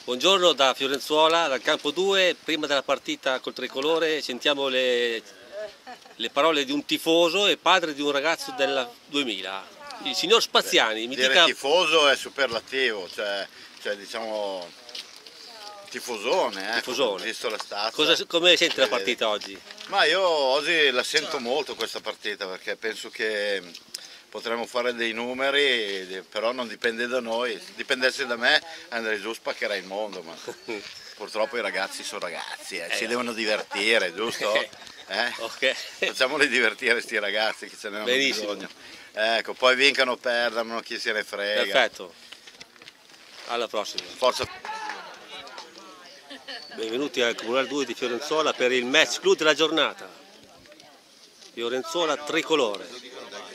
Buongiorno da Fiorenzuola, dal campo 2, prima della partita col tricolore sentiamo le parole di un tifoso e padre di un ragazzo del 2000, il signor Spaziani. Mi Dire dica... tifoso è superlativo, cioè diciamo tifosone, Tifosone. visto la stazza. Come senti la partita oggi? Ma io oggi la sento molto questa partita perché penso che potremmo fare dei numeri, però non dipende da noi. Se dipendesse da me andrei giù, spaccherei il mondo, ma purtroppo i ragazzi sono ragazzi, si devono divertire, giusto? Ok. Facciamoli divertire sti ragazzi che ce ne hanno bisogno. Ecco, poi vincano o perdano, chi se ne frega. Perfetto. Alla prossima. Forza. Benvenuti al Comunale 2 di Fiorenzuola per il match clou della giornata. Fiorenzuola tricolore.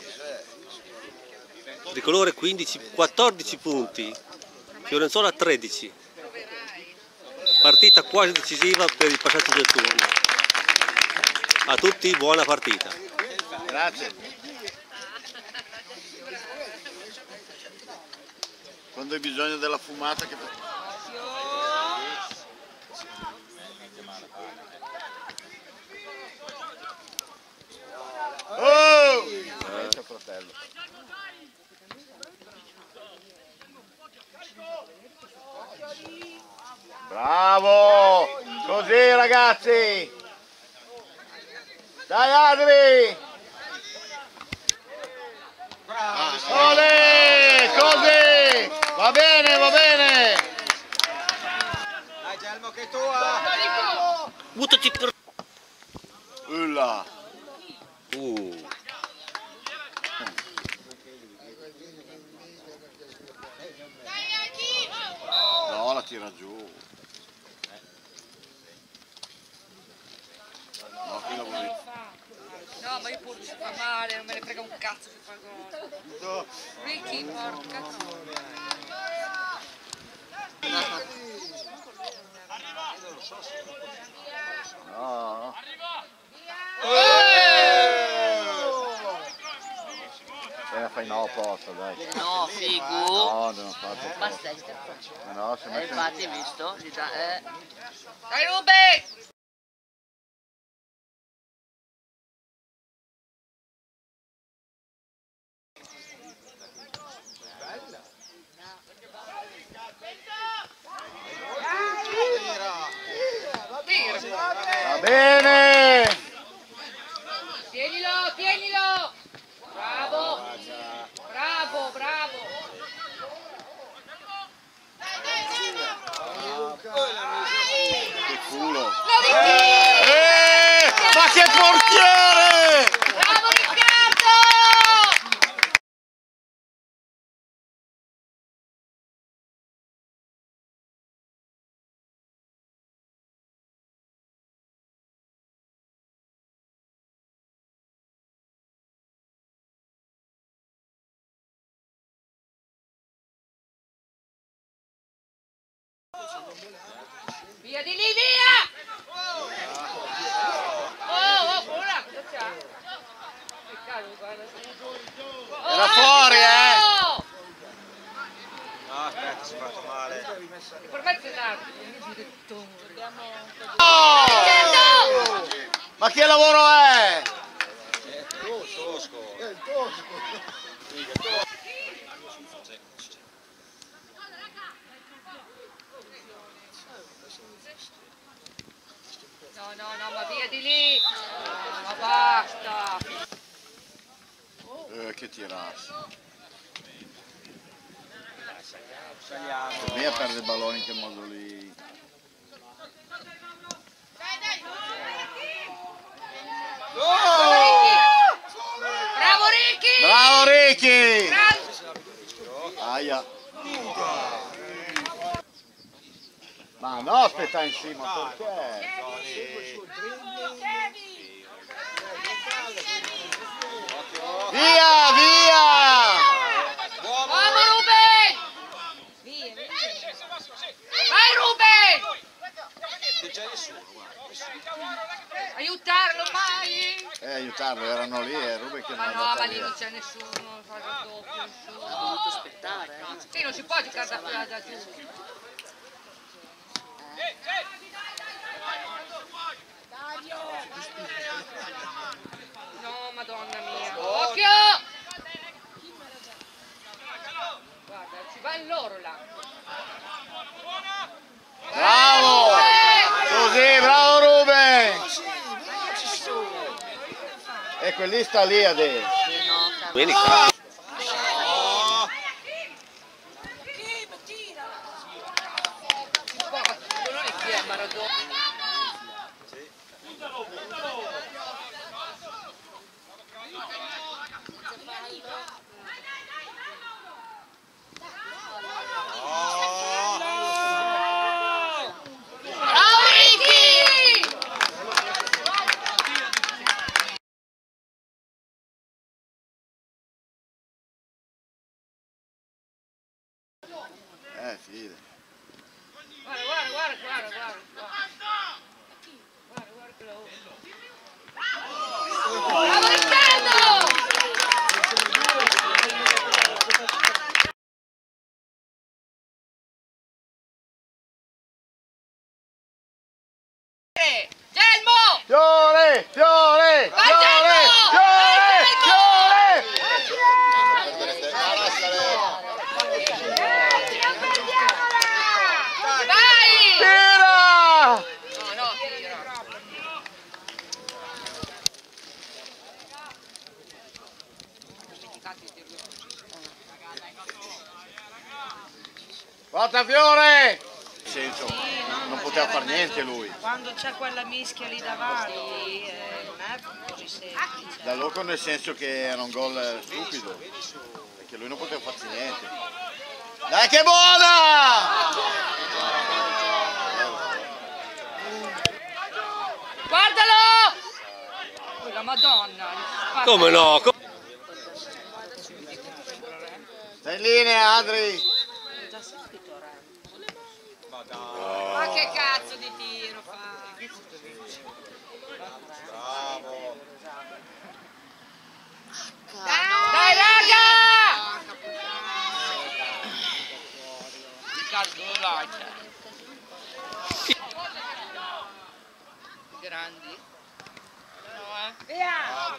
Tricolore 14 punti, Fiorenzuola 13. Partita quasi decisiva per il passaggio del turno. A tutti buona partita. Grazie. Quando hai bisogno della fumata che... Oh! Fratello. Bravo! Così ragazzi! Dai Adri! Olè! Così! Va bene, va bene! Dai Gelmo che è tua! Buttati per... Ulla! No, la tira giù. No, qui lavori. No, ma io pure si fa male, non me ne frega un cazzo se fa gol. Ricky, porca No. La fai no apposta, dai. No, figu. No, non fate. Basta. No, se metti... Infatti, hai visto? Dai Ruben! Va bene! Tienilo, tienilo! Bravo! Bravo, bravo! Che culo! Ricky! Ma che portiere! Bravo Riccardo! Via di lì, via! Oh, ora cosa c'ha? Peccato, guarda. Era fuori, No, aspetta, si è fatto male. Per me è nato. Oh! Ma che lavoro è? Tosco. No, ma via di lì! Ma basta! Che tirasse. Sbagliamo. Via perde il ballone in che modo lì. Bravo Ricky! Bravo Ricky! Bravo! Aia. Ma no, aspetta in cima, perché? Via, via! Bravo Ruben! Vai Ruben! Non c'è nessuno, guarda. Aiutarlo mai! Aiutarlo, erano lì e Ruben che non Ma è no, andata ma lì via. non c'è nessuno, non fa il doppio, nessuno. Ho dovuto aspettare. Sì, non si può giocare da giù. No, madonna mia. Occhio! Guarda, ci va in loro là. Bravo! Così, bravo Ruben! E quelli sta lì adesso. Domenica. Non è chi è Maradona. Fide. Guarda. Bravo Riccardo! Gelmo! Fiore! Fiore! Vai, Fiore! Gelmo! Fiore! Fiore! Vai! Tira! No, tira. Forza Fiore! Nel senso, non poteva fare niente lui. Quando c'è quella mischia lì davanti, non è così semplice. Da loco nel senso che era un gol stupido, perché lui non poteva farci niente. Dai che buona! Guardalo! Oh, la Madonna! Come no? Stai in linea Adri! Ma che cazzo di tiro fa? Bravo. Dai raga! Riccardo là c'è. Grandi. No, Via!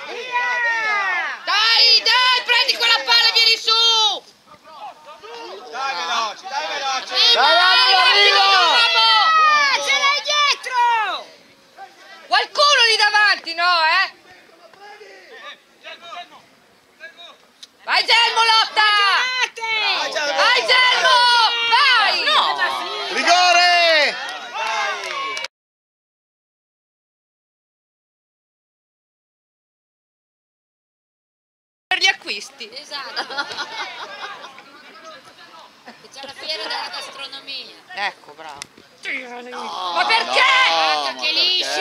Dai, prendi quella palla e vieni su! Dai veloci, dai veloci. Dai Adri, arriva! Ce l'hai dietro! Qualcuno lì davanti, no, Vai Gelmo, lotta! Vai Gelmo! Vai! No! Rigore! Per gli acquisti. Esatto. C'è la fiera della gastronomia. Ecco, bravo. Ma perché? No, Che liscio!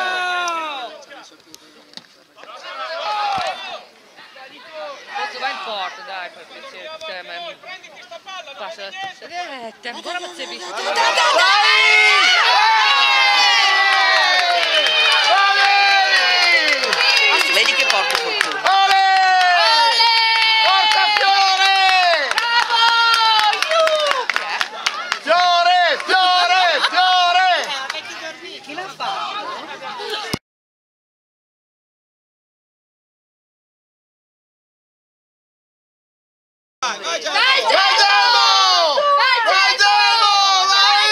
Adesso va in porta, dai, per piacere. Passa la sedetta, ancora non si è visto. Vedi che porta fortuna. Forza Fiore! Fiore! Fiore! Fiore! Chi l'ha fatto? Vai già. Dai, Vai Gelmo! Vai Gelmo!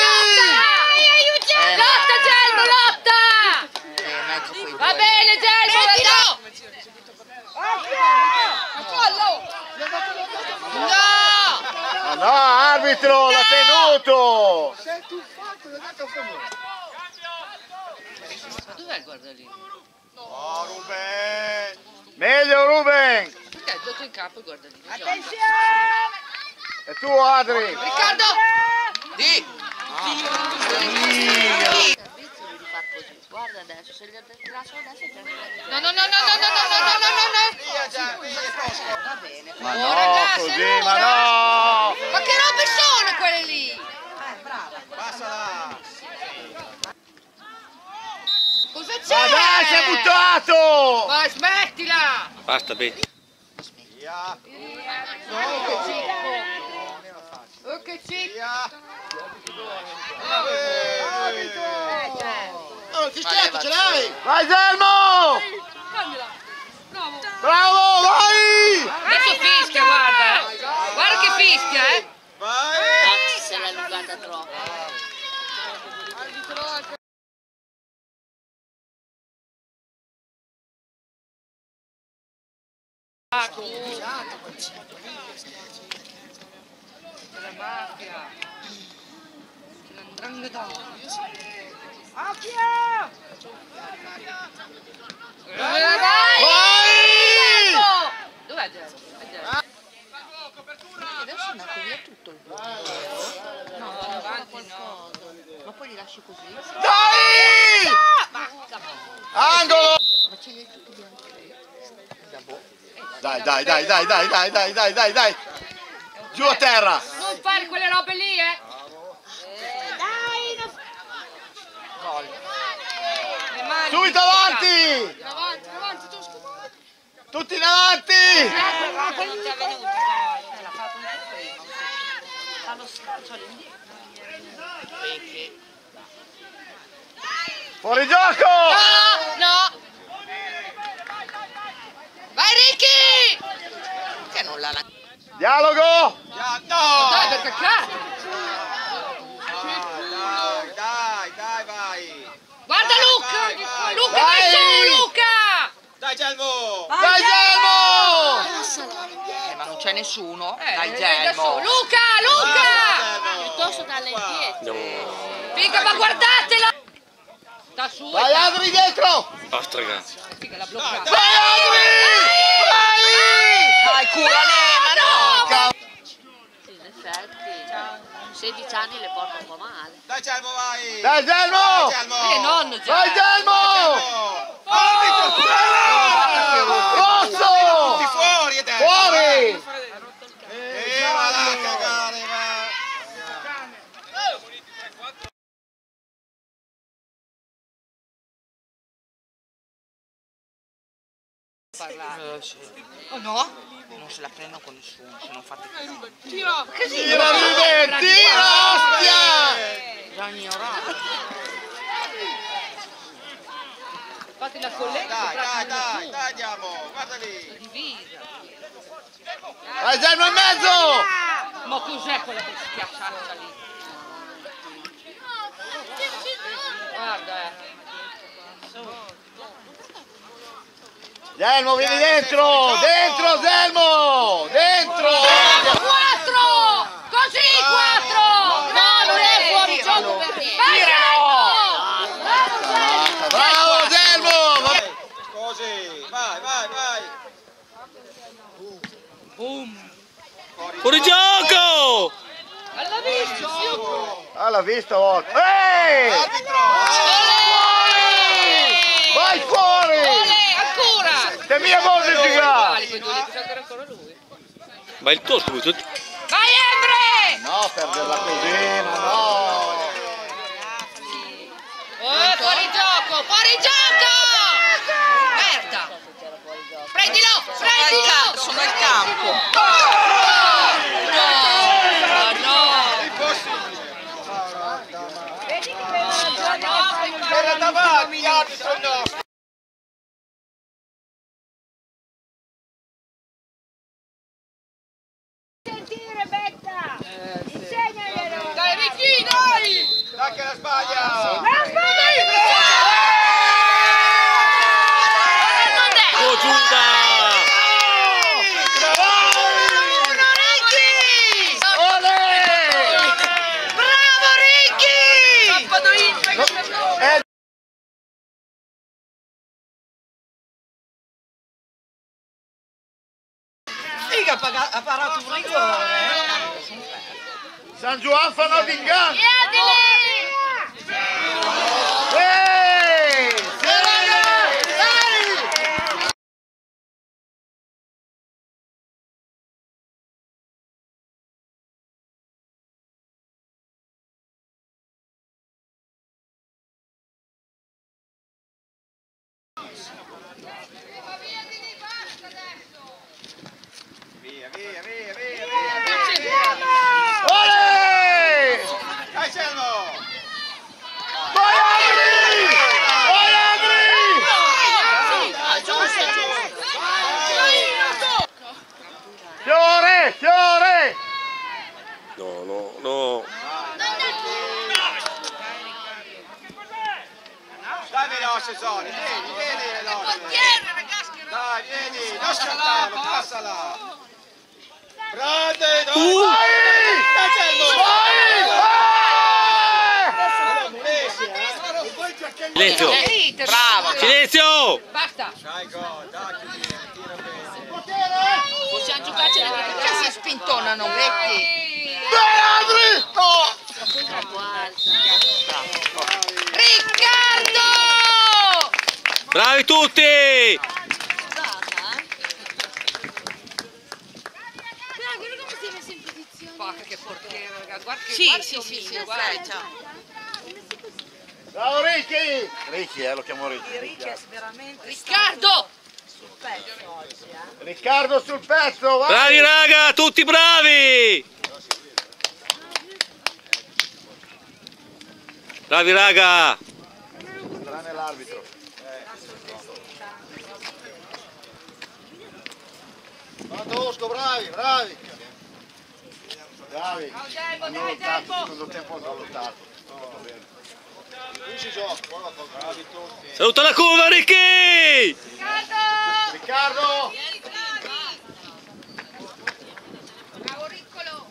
Vai! Lotta Gelmo, lotta! Va bene Gelmo, Ma no, arbitro, l'ha tenuto! Ma dov'è il guardalino? Oh Ruben. Meglio Ruben! Perché è dato in campo il guardalino? E tu Adri! Riccardo! Di! Guarda adesso, se gli lascio adesso già No! Via già, via posto. Va bene. Ma Oh, no, ragazzi, così, no, ma no! Ma che robe sono quelle lì? Brava. Passala. Cosa c'è? Ma dai, si è buttato! Ma smettila! Basta, Betty. Via. No, che zicco! Che sì! Oh, il fischietto ce l'hai! Vai Selmo! Bravo! Bravo, vai! Adesso fischia, guarda! Guarda che fischia, Vai! Se l'è allungata troppo. C'è la mafia! C'è l'andrangheta! Vai! Dov'è Gergo? Adesso è andato via tutto il buono. No, avanti no. Ma poi li lasci così? Dai! Angolo! Ma ce li hai tutti bianchi? Dai. Giù a terra! Non fare quelle robe lì, Le mani, Subito avanti! Avanti, Tosco! Tutti in avanti! Non ti è venuto. L'ha fatto un po' prima. Fa lo scalcio all'indietro. Fuori gioco! No! Vai Ricky! Che non l'ha Dialogo! No! Dai, perché cazzo! Dai, vai! Guarda Luca! vai. Luca, Vai! vai su, Luca! Dai Gelmo! Dai Gelmo! ma non c'è nessuno. Dai da su. Gelmo. Luca! Piuttosto dalle indietro. Figa, ma guardatela! Da su! Vai Adri dietro! Basta ragazzi. Figa, l'ha bloccata. Vai Adri! Dai, curale, ma no! Sì, in effetti. 16 anni le porta un po' male. Dai Gelmo, vai! Dai Gelmo! Che nonno già! Vai Gelmo! Rosso! Tutti fuori e dentro! Fuori! Va là a cagare, va! Oh no? Non se la prendono con nessuno, se non fate Tira Rive! Tira ostia! già ignorato. Fatti la collega. Dai, andiamo! Guarda lì! Divisa. Vai Gelmo in mezzo! Ma cos'è quella che schiacciata lì? Guarda, Gelmo vieni dentro! Dentro Gelmo! Dentro! 4! Così 4! No, non è fuori gioco per me. Bravo Gelmo! Così! Vai! Fuori gioco! Alla vista! Alla vista volta! Ehi! Arbitro! Vai fuori! Ancora! Te mia voce giocare! Quali quei due lì? Pensavo che era ancora lui. Ma il Tosco come tutti. Vai Emre! No, perderla così, ma no! Fuori gioco! Fuori gioco! Merda! Prendilo! Sono al campo. Era davanti, arbitro no! Dai Ricky, dai! Dai che la sbaglia! Oh Giuda! Bravo Ricky! Sabato in Figa ha parato un rigore. San Juan fa Nottingham! Via! Olè! No. Dai veloce Zoni, vieni veloce. Dai, vieni, non scartarlo, passala. Grande, dai. Silenzio! Bravo! Silenzio! Basta! Dai gol, dai, tira bene. Possiamo giocarci la Che si spintonano, vedi? Riccardo! Bravi tutti! Porca che portiere, ragazzi. Guarda che Sì, guarda sì, che sì, omissione, in guarda. effetti. Ciao Ricky! Ricky, lo chiamo Ricky. Riccardo! Riccardo sul pezzo, vai! Bravi raga, tutti bravi! Bravi raga! Tranne l'arbitro. Tosco, bravi, bravi! Bravi! Hanno lottato, il secondo tempo hanno lottato. Qui si gioca, bravi tutti. Saluta la curva Ricky! Riccardo! Bravo Riccolo!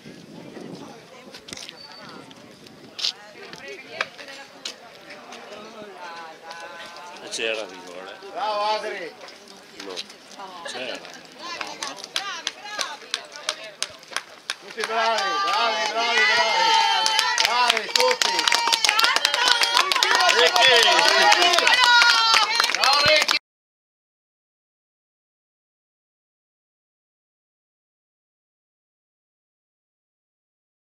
C'era rigore. Bravo Adri! No. C'era. Tutti bravi, bravi!